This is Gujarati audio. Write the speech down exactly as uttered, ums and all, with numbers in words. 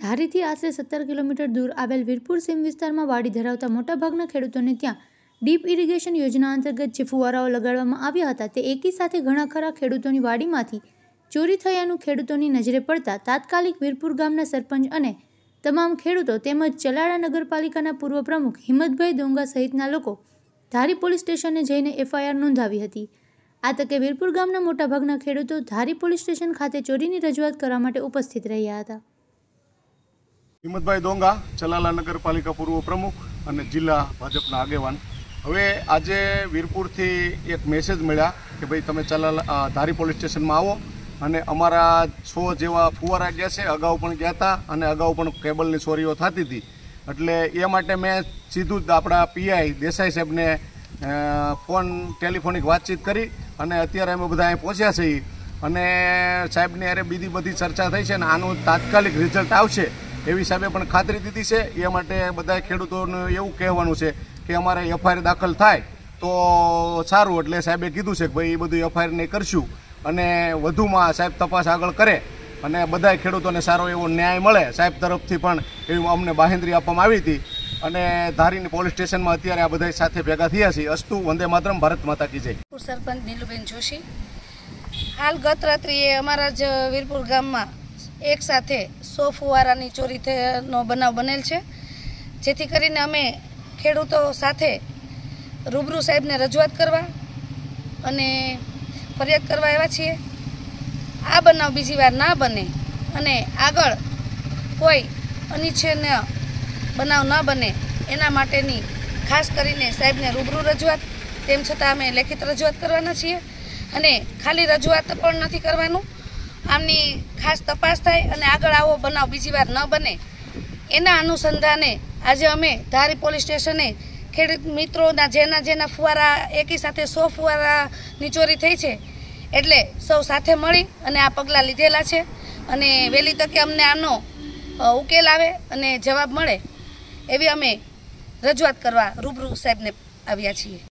ધારીથી આશરે સત્તર કિલોમીટર દૂર આવેલ વીરપુર સીમ વિસ્તારમાં વાડી ધરાવતા મોટાભાગના ખેડૂતોને ત્યાં ડીપ ઇરિગેશન યોજના અંતર્ગત જે ફુવારાઓ લગાડવામાં આવ્યા હતા તે એકી સાથે ઘણા ખરા ખેડૂતોની વાડીમાંથી ચોરી થયાનું ખેડૂતોની નજરે પડતા તાત્કાલિક વીરપુર ગામના સરપંચ અને તમામ ખેડૂતો તેમજ ચલાળા નગરપાલિકાના પૂર્વ પ્રમુખ હિંમતભાઈ દોંગા સહિતના લોકો ધારી પોલીસ સ્ટેશને જઈને એફઆઈઆર નોંધાવી હતી। આ તકે વીરપુર ગામના મોટાભાગના ખેડૂતો ધારી પોલીસ સ્ટેશન ખાતે ચોરીની રજૂઆત કરવા માટે ઉપસ્થિત રહ્યા હતા। હિંમતભાઈ દોંગા, ચલાલા નગરપાલિકા પૂર્વ પ્રમુખ અને જિલ્લા ભાજપના આગેવાન। હવે આજે વીરપુરથી એક મેસેજ મળ્યા કે ભાઈ તમે ચલાલા ધારી પોલીસ સ્ટેશનમાં આવો અને અમારા સો જેવા ફુવારા ગયા છે, અગાઉ પણ ગયા હતા અને અગાઉ પણ કેબલની ચોરીઓ થતી હતી, એટલે એ માટે મેં સીધું જ આપણા પીઆઈ દેસાઈ સાહેબને ફોન ટેલિફોનિક વાતચીત કરી અને અત્યારે અમે બધા અહીં પહોંચ્યા છીએ અને સાહેબની અરે બીજી બધી ચર્ચા થઈ છે અને આનું તાત્કાલિક રિઝલ્ટ આવશે એવી સાહેબે પણ ખાતરી દીધી છે। એ માટે બધા ખેડૂતોનું એવું કહેવાનું છે કે અમારે એફઆઈઆર દાખલ થાય તો સારું, એટલે સાહેબે કીધું છે કે ભાઈ એ બધું એફઆઈઆર નહીં કરશું અને વધુમાં સાહેબ તપાસ આગળ કરે અને બધા ખેડૂતોને સારો એવો ન્યાય મળે સાહેબ તરફથી પણ એવી અમને બાહેંધરી આપવામાં આવી હતી અને ધારીની પોલીસ સ્ટેશનમાં અત્યારે આ બધા સાથે ભેગા થયા છીએ। અસ્તુ વંદે માતરમ, ભારત માતા કી જય। સરપંચ નીલુબેન જોશી। હાલ ગત રાત્રિએ અમારા જ વીરપુર ગામમાં એક સાથે સો ફુવારાની ચોરી થયાનો બનાવ બનેલ છે, જેથી કરીને અમે ખેડૂતો સાથે રૂબરૂ સાહેબને રજૂઆત કરવા અને ફરિયાદ કરવા આવ્યા છીએ। આ બનાવ બીજી વાર ના બને અને આગળ કોઈ અનિચ્છનીય બનાવ ન બને એના માટેની ખાસ કરીને સાહેબને રૂબરૂ રજૂઆત, તેમ છતાં અમે લેખિત રજૂઆત કરવાના છીએ અને ખાલી રજૂઆત પણ નથી કરવાનું, આમની ખાસ તપાસ થાય અને આગળ આવો બનાવ બીજી વાર ન બને એના અનુસંધાને આજે અમે ધારી પોલીસ સ્ટેશને ખેડૂત મિત્રોના જેના જેના ફુવારા એકી સાથે સો ફુવારાની ચોરી થઈ છે એટલે સૌ સાથે મળી અને આ પગલાં લીધેલા છે અને વહેલી તકે અમને આનો ઉકેલ આવે અને જવાબ મળે એવી અમે રજૂઆત કરવા રૂબરૂ સાહેબને આવ્યા છીએ।